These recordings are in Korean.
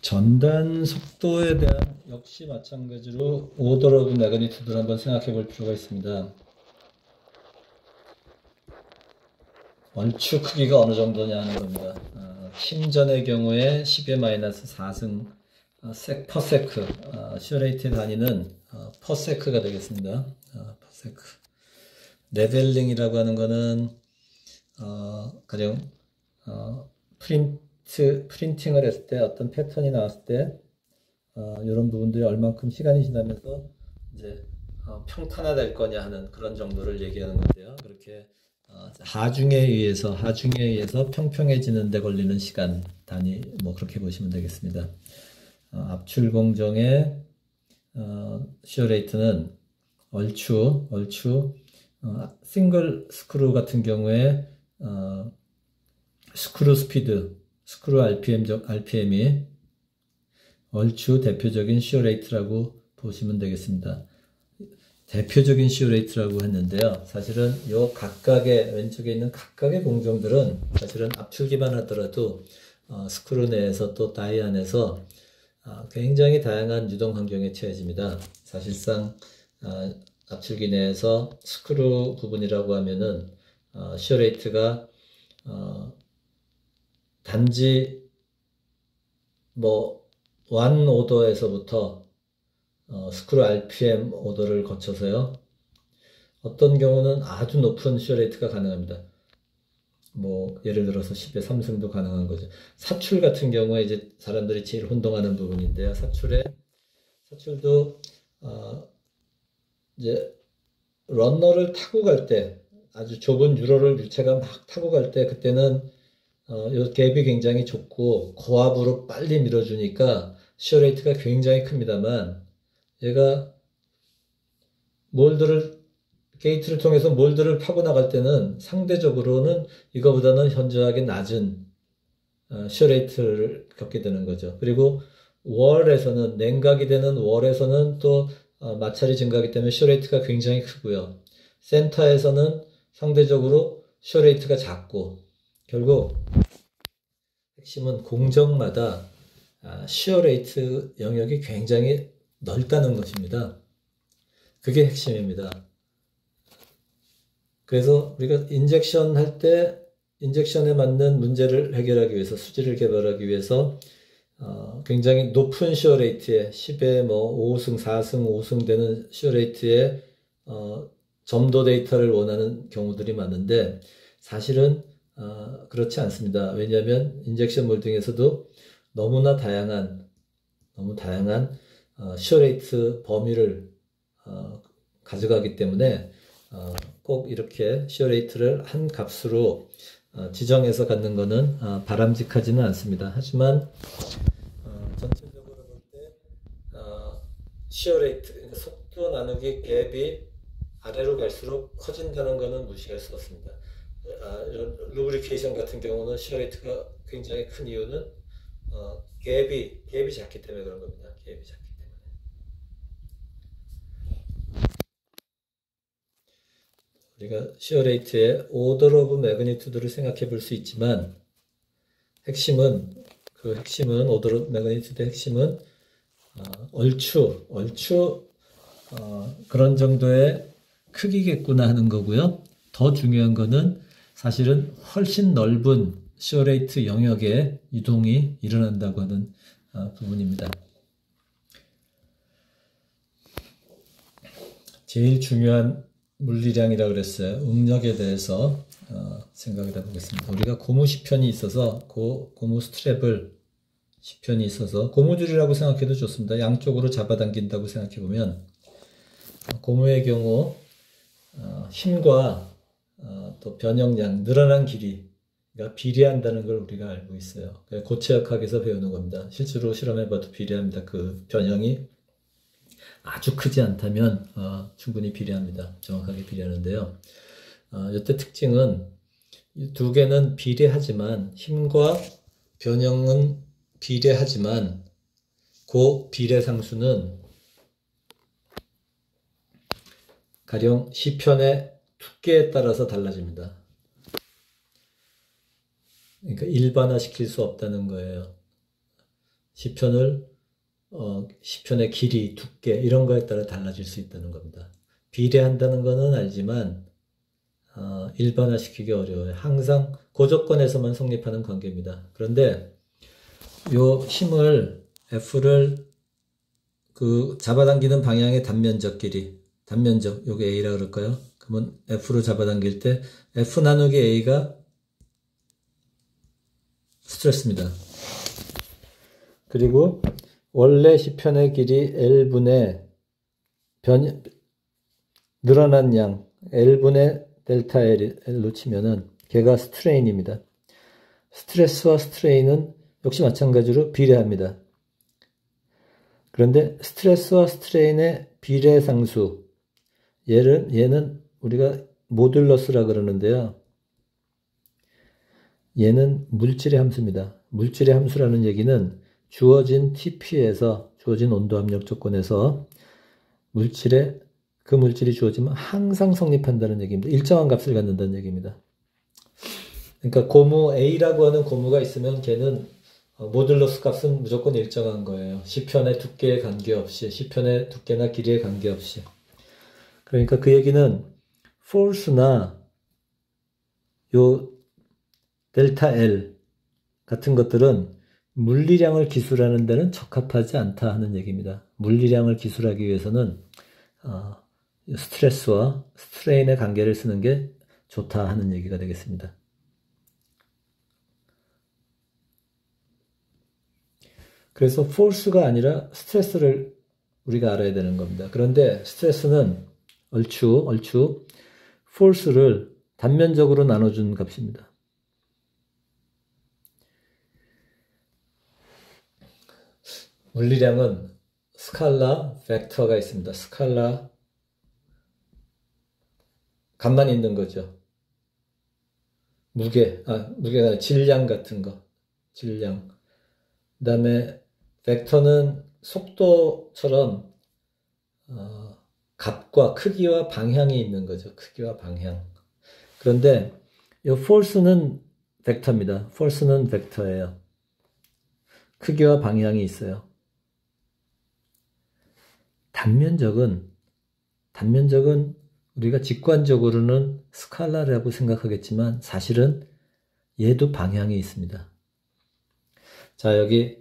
전단 속도에 대한 역시 마찬가지로 오더 오브 매그니튜드를 한번 생각해 볼 필요가 있습니다. 얼추 크기가 어느 정도냐 하는 겁니다. 팀전의 경우에 10의 마이너스 4승 퍼세크, 슈레이트의 단위는 퍼세크가 되겠습니다. 퍼세크. 레벨링이라고 하는 거는 가령 프린팅을 했을 때 어떤 패턴이 나왔을 때 이런 부분들이 얼만큼 시간이 지나면서 이제 평탄화될 거냐 하는 그런 정도를 얘기하는 건데요. 그렇게 하중에 의해서 평평해지는 데 걸리는 시간 단위 뭐 그렇게 보시면 되겠습니다. 압출 공정의 시어레이트는 얼추 싱글 스크루 같은 경우에 스크루 스피드, 스크루 RPM이 얼추 대표적인 시어레이트라고 보시면 되겠습니다. 대표적인 시어레이트라고 했는데요. 사실은 요 각각의 왼쪽에 있는 각각의 공정들은 사실은 압출기만 하더라도 스크루 내에서 또 다이 안에서 굉장히 다양한 유동 환경에 처해집니다. 사실상 압출기 내에서 스크루 부분이라고 하면은 시어레이트가 단지 뭐 1 오더에서부터 스크루 RPM 오더를 거쳐서요. 어떤 경우는 아주 높은 시어레이트가 가능합니다. 뭐 예를 들어서 10의 3승도 가능한 거죠. 사출 같은 경우에 이제 사람들이 제일 혼동하는 부분인데요. 사출도 이제 러너를 타고 갈 때 아주 좁은 유로를 유체가 막 타고 갈 때 그때는 이 갭이 굉장히 좁고 고압으로 빨리 밀어주니까 시어레이트가 굉장히 큽니다만 얘가 게이트를 통해서 몰드를 파고 나갈 때는 상대적으로는 이거보다는 현저하게 낮은 시어레이트를 겪게 되는 거죠. 그리고 월에서는 냉각이 되는 월에서는 또 마찰이 증가하기 때문에 시어레이트가 굉장히 크고요. 센터에서는 상대적으로 시어레이트가 작고 결국 핵심은 공정마다 시어레이트 영역이 굉장히 넓다는 것입니다. 그게 핵심입니다. 그래서 우리가 인젝션 할 때 인젝션에 맞는 문제를 해결하기 위해서 수지를 개발하기 위해서 굉장히 높은 시어레이트에 10에 뭐 5승, 4승, 5승 되는 시어레이트에 점도 데이터를 원하는 경우들이 많은데 사실은 그렇지 않습니다. 왜냐하면 인젝션 몰딩에서도 너무 다양한 시어레이트 범위를 가져가기 때문에 꼭 이렇게 시어레이트를 한 값으로 지정해서 갖는 것은 바람직하지는 않습니다. 하지만 전체적으로 볼 때 시어레이트, 그러니까 속도 나누기 갭이 아래로 갈수록 커진다는 것은 무시할 수 없습니다. 이런 루브리케이션 같은 경우는 시어레이트가 굉장히 큰 이유는 갭이 작기 때문에 그런 겁니다. 갭이 작기 때문에. 우리가 시어레이트의 오더 오브 매그니튜드를 생각해 볼 수 있지만 오더 오브 매그니튜드의 핵심은 얼추 그런 정도의 크기겠구나 하는 거고요. 더 중요한 거는 사실은 훨씬 넓은 시어레이트 영역의 유동이 일어난다고 하는 부분입니다. 제일 중요한 물리량이라고 그랬어요. 응력에 대해서 생각을 해보겠습니다. 우리가 고무 시편이 있어서 고무 스트랩을 시편이 있어서 고무줄이라고 생각해도 좋습니다. 양쪽으로 잡아당긴다고 생각해보면 고무의 경우 힘과 또 변형량, 늘어난 길이가 비례한다는 걸 우리가 알고 있어요. 고체역학에서 배우는 겁니다. 실제로 실험해봐도 비례합니다. 그 변형이 아주 크지 않다면 충분히 비례합니다. 정확하게 비례하는데요. 이때 특징은 이 두 개는 비례하지만 힘과 변형은 비례하지만 그 비례 상수는 가령 시편의 두께에 따라서 달라집니다. 그러니까 일반화 시킬 수 없다는 거예요. 시편의 길이, 두께 이런 거에 따라 달라질 수 있다는 겁니다. 비례한다는 거는 알지만 일반화시키기 어려워요. 항상 고조건에서만 성립하는 관계입니다. 그런데 요 힘을 F를 그 잡아당기는 방향의 단면적 길이, 단면적, 요게 A라 그럴까요? 그러면 F로 잡아당길 때 F 나누기 A가 스트레스입니다. 그리고 원래 시편의 길이 L분의 늘어난 양 L분의 델타 L로 치면은 걔가 스트레인입니다. 스트레스와 스트레인은 역시 마찬가지로 비례합니다. 그런데 스트레스와 스트레인의 비례상수, 얘는 우리가 모듈러스라 그러는데요. 얘는 물질의 함수입니다. 물질의 함수라는 얘기는 주어진 TP에서, 주어진 온도 압력 조건에서 그 물질이 주어지면 항상 성립한다는 얘기입니다. 일정한 값을 갖는다는 얘기입니다. 그러니까 고무 A라고 하는 고무가 있으면 걔는 모듈러스 값은 무조건 일정한 거예요. 시편의 두께에 관계없이, 시편의 두께나 길이에 관계없이. 그러니까 그 얘기는 포스나 요 델타 L 같은 것들은 물리량을 기술하는 데는 적합하지 않다 하는 얘기입니다. 물리량을 기술하기 위해서는 스트레스와 스트레인의 관계를 쓰는 게 좋다 하는 얘기가 되겠습니다. 그래서 포스가 아니라 스트레스를 우리가 알아야 되는 겁니다. 그런데 스트레스는 얼추 포스를 단면적으로 나눠준 값입니다. 물리량은 스칼라 벡터가 있습니다. 스칼라 값만 있는 거죠. 무게가 아니라 질량 같은 거. 질량. 그 다음에 벡터는 속도처럼 값과 크기와 방향이 있는 거죠. 크기와 방향. 그런데 이 force는 벡터입니다. force는 벡터예요. 크기와 방향이 있어요. 단면적은 우리가 직관적으로는 스칼라라고 생각하겠지만 사실은 얘도 방향이 있습니다. 자, 여기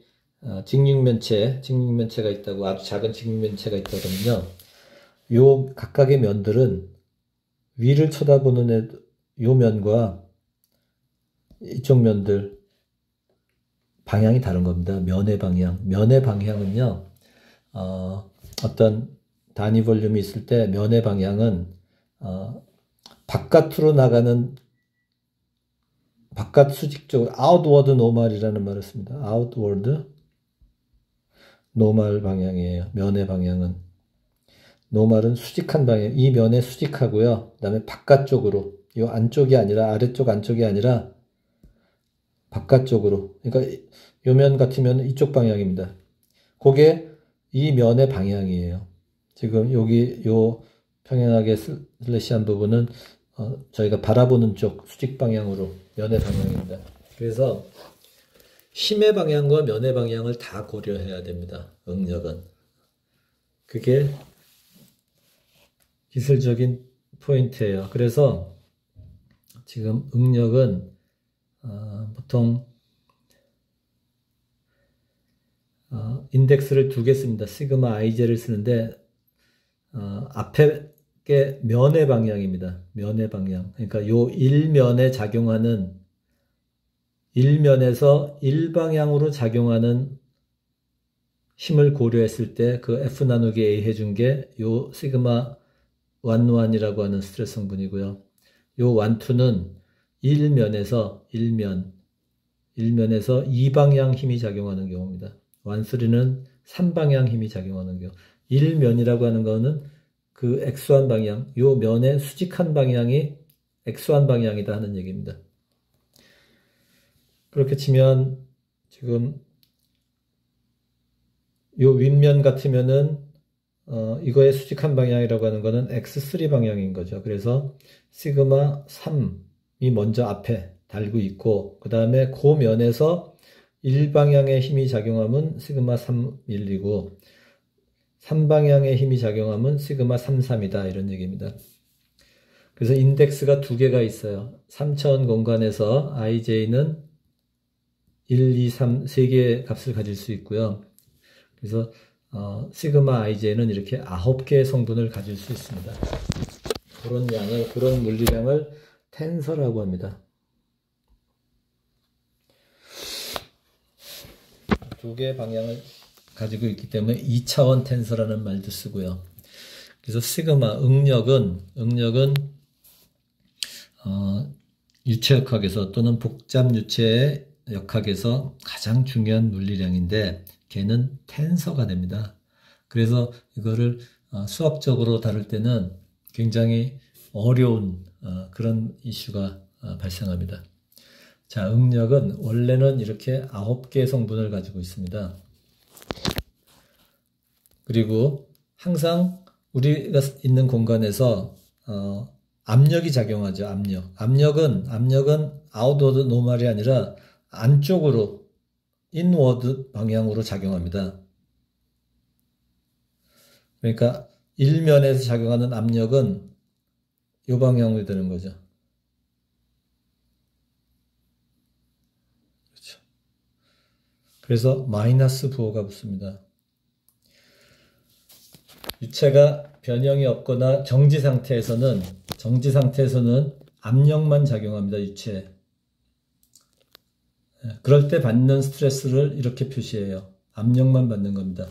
직육면체가 있다고, 아주 작은 직육면체가 있다고 그러면요. 요 각각의 면들은 위를 쳐다보는 요 면과 이쪽 면들 방향이 다른 겁니다. 면의 방향은요. 어떤 단위 볼륨이 있을 때 면의 방향은 바깥으로 나가는 바깥 수직 쪽으로 outward normal이라는 말을 씁니다. outward normal 방향이에요. 면의 방향은 normal은 수직한 방향, 이 면에 수직하고요. 그 다음에 바깥쪽으로, 이 안쪽이 아니라 아래쪽 안쪽이 아니라 바깥쪽으로. 그러니까 요 면 같으면 이쪽 방향입니다. 그게 이 면의 방향이에요. 지금 여기 요 평행하게 슬래시한 부분은 저희가 바라보는 쪽 수직 방향으로 면의 방향입니다. 그래서 힘의 방향과 면의 방향을 다 고려해야 됩니다. 응력은. 그게 기술적인 포인트예요. 그래서 지금 응력은 보통 인덱스를 두 개 씁니다. 시그마 IJ를 쓰는데 앞에 게 면의 방향입니다. 면의 방향. 그러니까 요 일면에 작용하는, 일면에서 일방향으로 작용하는 힘을 고려했을 때 그 F 나누기 A 해준 게 요 시그마 1,1이라고 하는 스트레스 성분이고요. 요 1,2는 일면에서 이방향 힘이 작용하는 경우입니다. 1,3는 3방향 힘이 작용하는 경우. 일면이라고 하는 거는 그 액수한 방향, 요 면의 수직한 방향이 액수한 방향이다 하는 얘기입니다. 그렇게 치면 지금 요 윗면 같으면은 이거의 수직한 방향이라고 하는 거는 X3 방향인 거죠. 그래서 시그마 3이 먼저 앞에 달고 있고, 그 다음에 그 면에서 1방향의 힘이 작용하면 시그마 31이고 3방향의 힘이 작용하면 시그마 33이다 이런 얘기입니다. 그래서 인덱스가 두 개가 있어요. 3차원 공간에서 IJ는 1, 2, 3, 세 개의 값을 가질 수 있고요. 그래서 시그마 IJ는 이렇게 9개의 성분을 가질 수 있습니다. 그런 물리량을 텐서라고 합니다. 두 개의 방향을 가지고 있기 때문에 2차원 텐서라는 말도 쓰고요. 그래서 시그마 응력은 유체역학에서 또는 복잡 유체의 역학에서 가장 중요한 물리량인데 걔는 텐서가 됩니다. 그래서 이거를 수학적으로 다룰 때는 굉장히 어려운 그런 이슈가 발생합니다. 자, 응력은 원래는 이렇게 9개의 성분을 가지고 있습니다. 그리고 항상 우리가 있는 공간에서 압력이 작용하죠. 압력은 아웃워드 노멀이 아니라 안쪽으로 인워드 방향으로 작용합니다. 그러니까 일면에서 작용하는 압력은 이 방향으로 되는 거죠. 그렇죠. 그래서 마이너스 부호가 붙습니다. 유체가 변형이 없거나 정지 상태에서는 압력만 작용합니다. 유체에. 그럴 때 받는 스트레스를 이렇게 표시해요. 압력만 받는 겁니다.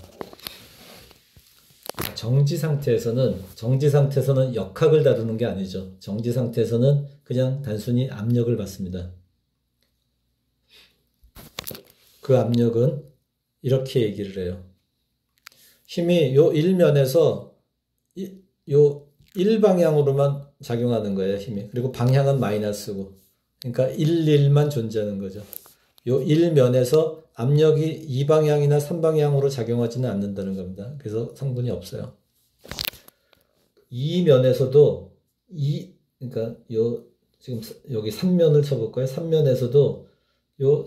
정지 상태에서는 역학을 다루는 게 아니죠. 정지 상태에서는 그냥 단순히 압력을 받습니다. 그 압력은 이렇게 얘기를 해요. 힘이 요 일면에서 요 일방향으로만 작용하는 거예요, 힘이. 그리고 방향은 마이너스고. 그러니까 1만 존재하는 거죠. 요 일면에서 압력이 2방향이나 3방향으로 작용하지는 않는다는 겁니다. 그래서 성분이 없어요. 이 면에서도 그러니까 지금 여기 3면을 쳐볼까요? 3면에서도 요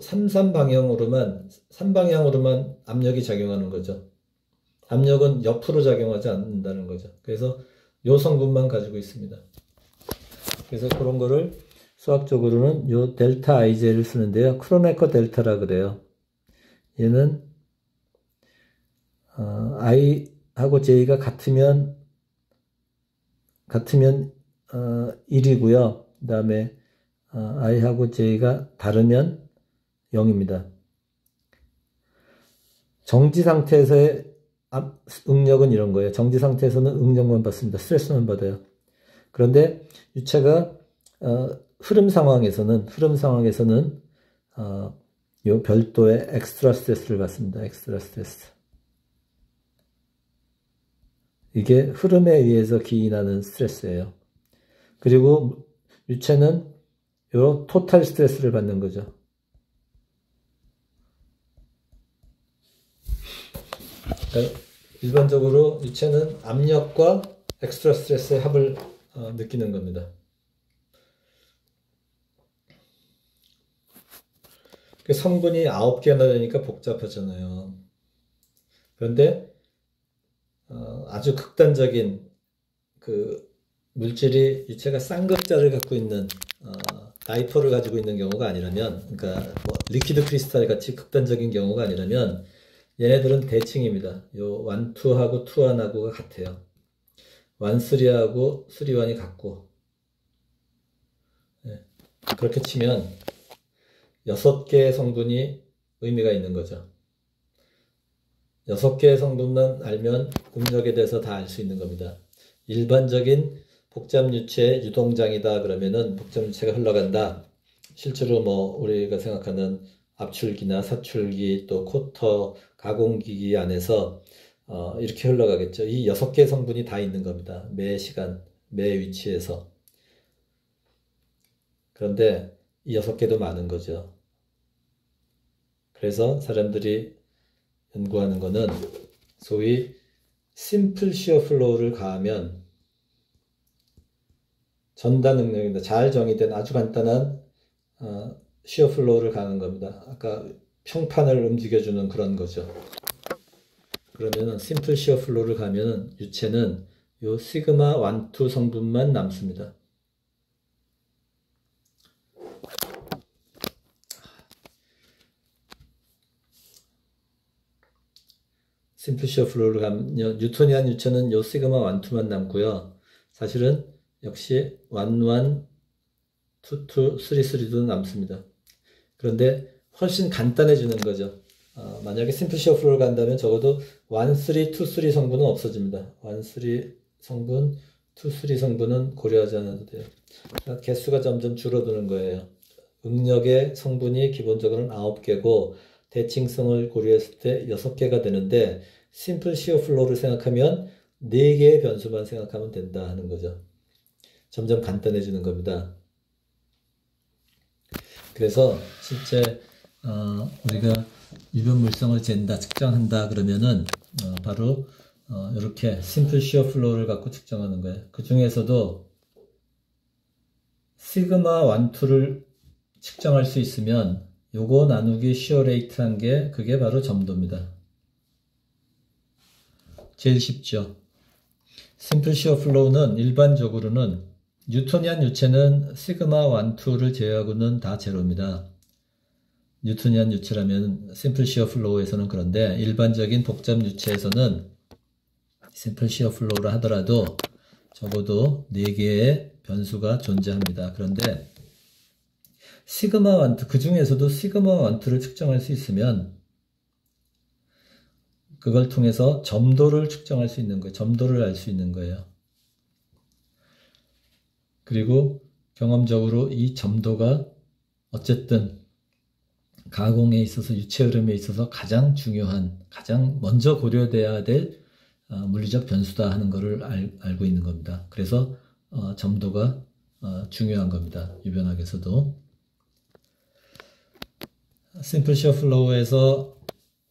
3방향으로만 압력이 작용하는 거죠. 압력은 옆으로 작용하지 않는다는 거죠. 그래서 요 성분만 가지고 있습니다. 그래서 그런 거를 수학적으로는 요 델타 IJ를 쓰는데요. 크로네커 델타라 그래요. 얘는 I하고 J가 같으면 1이고요. 그 다음에 I하고 J가 다르면 0입니다. 정지 상태에서의 응력은 이런 거예요. 정지 상태에서는 응력만 받습니다. 스트레스만 받아요. 그런데 유체가 흐름 상황에서는 요 별도의 엑스트라 스트레스를 받습니다. 엑스트라 스트레스. 이게 흐름에 의해서 기인하는 스트레스예요. 그리고 유체는 요 토탈 스트레스를 받는 거죠. 그러니까 일반적으로 유체는 압력과 엑스트라 스트레스의 합을 느끼는 겁니다. 성분이 9개나 되니까 복잡하잖아요. 그런데 아주 극단적인 그 물질이 유체가 쌍극자를 갖고 있는 다이퍼를 가지고 있는 경우가 아니라면, 그러니까 뭐 리퀴드 크리스탈 같이 극단적인 경우가 아니라면 얘네들은 대칭입니다. 요 1, 2하고 2, 1하고가 같아요. 1, 3하고 3, 1이 같고, 네. 그렇게 치면 6개의 성분이 의미가 있는 거죠. 6개의 성분만 알면 응력에 대해서 다 알 수 있는 겁니다. 일반적인 복잡유체 유동장이다 그러면은 복잡유체가 흘러간다. 실제로 뭐 우리가 생각하는 압출기나 사출기 또 코터 가공기기 안에서 이렇게 흘러가겠죠. 이 6개의 성분이 다 있는 겁니다. 매 시간, 매 위치에서. 그런데 이 6개도 많은 거죠. 그래서 사람들이 연구하는 거는 소위 심플 시어 플로우를 가하면 전단 응력입니다. 잘 정의된 아주 간단한 시어 플로우를 가하는 겁니다. 아까 평판을 움직여주는 그런 거죠. 그러면은 심플 시어 플로우를 가면은 유체는 요 시그마 1, 2 성분만 남습니다. 심플 시어 플로우를 가면 뉴토니안 유체는 요 시그마 1, 2만 남고요. 사실은 역시 1, 1, 2, 2, 3, 3도 남습니다. 그런데 훨씬 간단해지는 거죠. 만약에 심플 시어 플로우를 간다면 적어도 1, 3, 2, 3 성분은 없어집니다. 1, 3 성분, 2, 3 성분은 고려하지 않아도 돼요. 개수가 점점 줄어드는 거예요. 응력의 성분이 기본적으로는 9개고 대칭성을 고려했을 때 6개가 되는데 심플 시어 플로우를 생각하면 4개의 변수만 생각하면 된다 하는 거죠. 점점 간단해지는 겁니다. 그래서 실제 우리가 유변물성을 잰다, 측정한다 그러면은 바로 이렇게 심플 시어 플로우를 갖고 측정하는 거예요. 그 중에서도 시그마 1, 2를 측정할 수 있으면 요거 나누기 시어 레이트한 게 그게 바로 점도입니다. 제일 쉽죠. 심플 시어 플로우는 일반적으로는 뉴토니안 유체는 시그마 1, 2를 제외하고는 다 제로입니다. 뉴토니안 유체라면 심플 시어 플로우에서는 그런데 일반적인 복잡 유체에서는 심플 시어 플로우를 하더라도 적어도 4개의 변수가 존재합니다. 그런데 시그마 1, 2, 그 중에서도 시그마 1, 2를 측정할 수 있으면 그걸 통해서 점도를 측정할 수 있는 거예요. 점도를 알 수 있는 거예요. 그리고 경험적으로 이 점도가 어쨌든 가공에 있어서 유체 흐름에 있어서 가장 중요한, 가장 먼저 고려돼야 될 물리적 변수다 하는 것을 알고 있는 겁니다. 그래서 점도가 중요한 겁니다. 유변학에서도. 심플 시어 플로우에서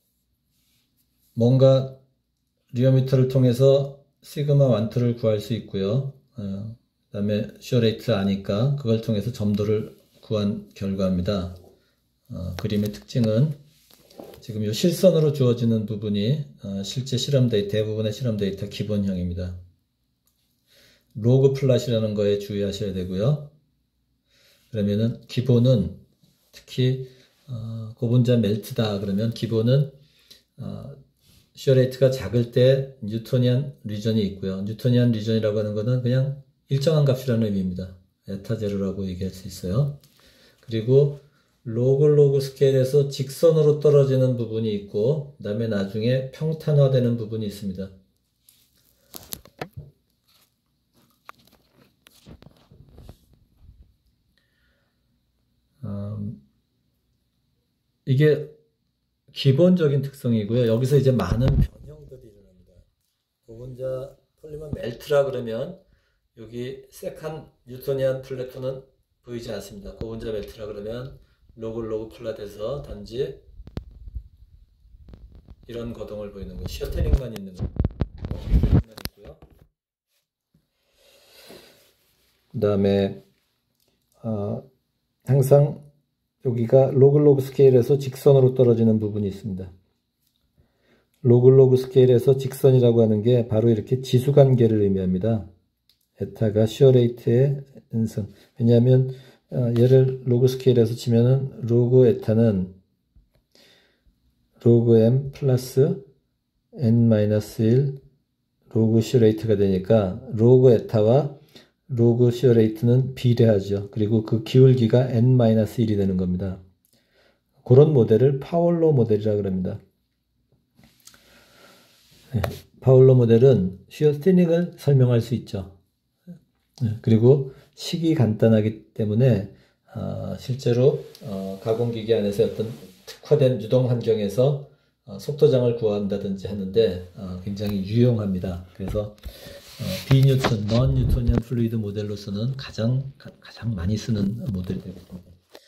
뭔가 리오미터를 통해서 시그마 1, 2를 구할 수 있고요. 그 다음에 시어 레이트를 아니까 그걸 통해서 점도를 구한 결과입니다. 그림의 특징은 지금 이 실선으로 주어지는 부분이 실제 실험 데이터, 대부분의 실험 데이터 기본형입니다. 로그 플랫이라는 거에 주의하셔야 되고요. 그러면은 기본은 특히 고분자 멜트다 그러면 기본은 시어 레이트가 작을 때 뉴토니안 리전이 있고요. 뉴토니안 리전이라고 하는 것은 그냥 일정한 값이라는 의미입니다. 에타 제로라고 얘기할 수 있어요. 그리고 로그 스케일에서 직선으로 떨어지는 부분이 있고 그 다음에 나중에 평탄화되는 부분이 있습니다. 이게 기본적인 특성이고요. 여기서 이제 많은 변형들이 일어납니다. 고분자 폴리머 멜트라 그러면 여기 색한 뉴토니안 플래톤은 보이지 않습니다. 고분자 멜트라 그러면 로그 플랫에서 단지 이런 거동을 보이는 거예요. 시어 테닝만 있는 거예요. 있고요. 그 다음에 항상 여기가 로그 스케일에서 직선으로 떨어지는 부분이 있습니다. 로그 스케일에서 직선이라고 하는 게 바로 이렇게 지수관계를 의미합니다. 에타가 시어 레이트의 인성. 왜냐하면 얘를 로그 스케일에서 치면은 로그 에타는 로그 m 플러스 n-1 로그 시어 레이트가 되니까 로그 에타와 로그 시어 레이트는 비례하죠. 그리고 그 기울기가 n-1이 되는 겁니다. 그런 모델을 파울로 모델이라고 합니다. 파울로 모델은 시어 스티닝을 설명할 수 있죠. 그리고 식이 간단하기 때문에 실제로 가공기기 안에서 어떤 특화된 유동 환경에서 속도장을 구한다든지 하는데 굉장히 유용합니다. 그래서 비뉴턴, non 뉴토니안 플루이드 모델로서는 가장 많이 쓰는 모델이 되겠습니다.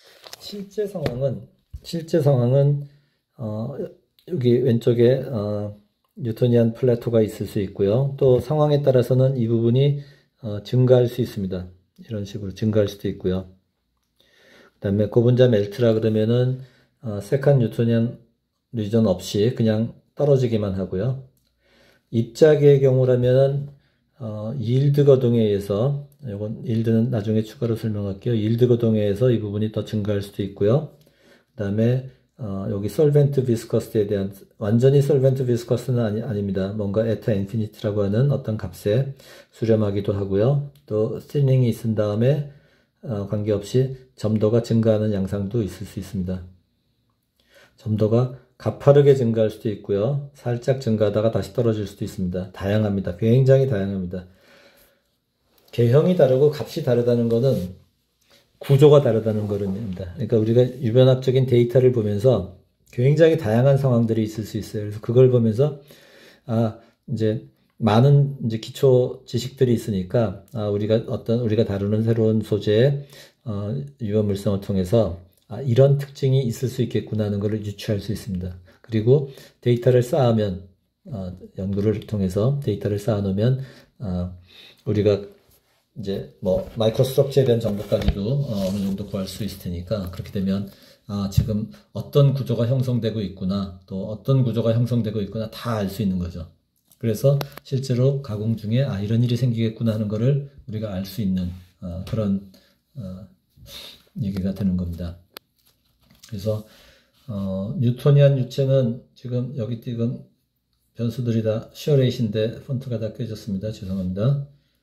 실제 상황은 여기 왼쪽에 뉴토니안 플래토가 있을 수 있고요. 또 상황에 따라서는 이 부분이 증가할 수 있습니다. 이런 식으로 증가할 수도 있고요. 그 다음에 고분자 멜트라 그러면은 세컨 뉴토니안 리전 없이 그냥 떨어지기만 하고요. 입자계의 경우라면 일드 거동에 의해서, 이건 일드는 나중에 추가로 설명할게요. 일드 거동에 의해서 이 부분이 더 증가할 수도 있고요. 그 다음에 여기 솔벤트 비스커스에 대한, 완전히 솔벤트 비스커스는 아닙니다. 뭔가 에타 인피니티라고 하는 어떤 값에 수렴하기도 하고요. 또 스티닝이 있은 다음에 관계없이 점도가 증가하는 양상도 있을 수 있습니다. 점도가 가파르게 증가할 수도 있고요. 살짝 증가하다가 다시 떨어질 수도 있습니다. 다양합니다. 굉장히 다양합니다. 개형이 다르고 값이 다르다는 것은 구조가 다르다는 것입니다. 그러니까 우리가 유변학적인 데이터를 보면서 굉장히 다양한 상황들이 있을 수 있어요. 그래서 그걸 보면서 이제 많은 이제 기초 지식들이 있으니까 우리가 다루는 새로운 소재의 유변 물성을 통해서 이런 특징이 있을 수 있겠구나 하는 것을 유추할 수 있습니다. 그리고 데이터를 쌓으면 연구를 통해서 데이터를 쌓아놓으면 우리가 이제 뭐 마이크로 스트럭처에 대한 정보까지도 어느 정도 구할 수 있을 테니까, 그렇게 되면 지금 어떤 구조가 형성되고 있구나, 또 어떤 구조가 형성되고 있구나 다 알 수 있는 거죠. 그래서 실제로 가공 중에 이런 일이 생기겠구나 하는 것을 우리가 알 수 있는 그런 얘기가 되는 겁니다. 그래서 뉴토니안 유체는 지금 여기 띄은 변수들이 다 슈어레이트인데 폰트가 다 깨졌습니다. 죄송합니다.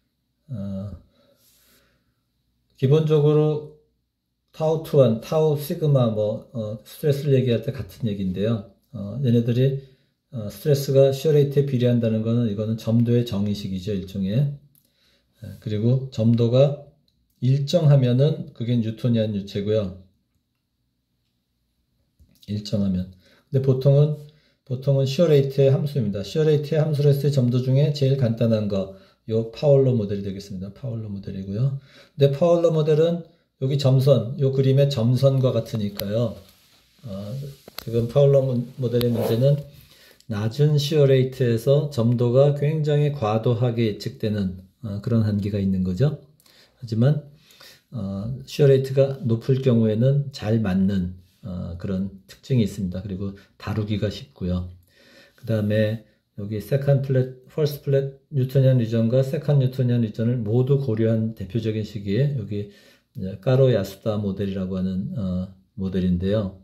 기본적으로 타우2, 타우 시그마 스트레스를 얘기할 때 같은 얘기인데요. 얘네들이 스트레스가 슈어레이트에 비례한다는 거는, 이거는 점도의 정의식이죠, 일종의. 그리고 점도가 일정하면은 그게 뉴토니안 유체고요. 일정하면. 근데 보통은 슈어레이트의 함수입니다. 슈어레이트의 함수로 했을 때 점도 중에 제일 간단한 거, 요 파월러 모델이 되겠습니다. 파월러 모델이고요. 근데 파월러 모델은 여기 점선, 요 그림의 점선과 같으니까요. 지금 파월러 모델의 문제는 낮은 슈어레이트에서 점도가 굉장히 과도하게 예측되는 그런 한계가 있는 거죠. 하지만 슈어레이트가 높을 경우에는 잘 맞는 그런 특징이 있습니다. 그리고 다루기가 쉽고요. 그 다음에 여기 퍼스트 플랫 뉴토니안 리전과 세컨 뉴토니안 리전을 모두 고려한 대표적인 시기에 여기 까로 야수다 모델이라고 하는 모델인데요.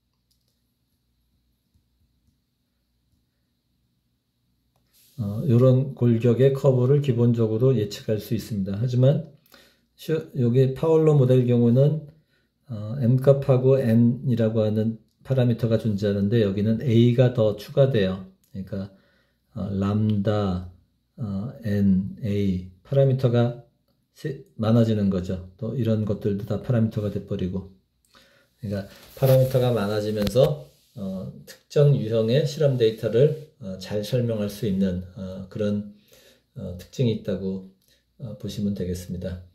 이런 골격의 커브를 기본적으로 예측할 수 있습니다. 하지만 여기 파월러 모델 경우는 m값하고 n이라고 하는 파라미터가 존재하는데, 여기는 a가 더 추가돼요. 그러니까 람다, n, a 파라미터가 많아지는 거죠. 또 이런 것들도 다 파라미터가 돼버리고, 그러니까 파라미터가 많아지면서 특정 유형의 실험 데이터를 잘 설명할 수 있는 그런 특징이 있다고 보시면 되겠습니다.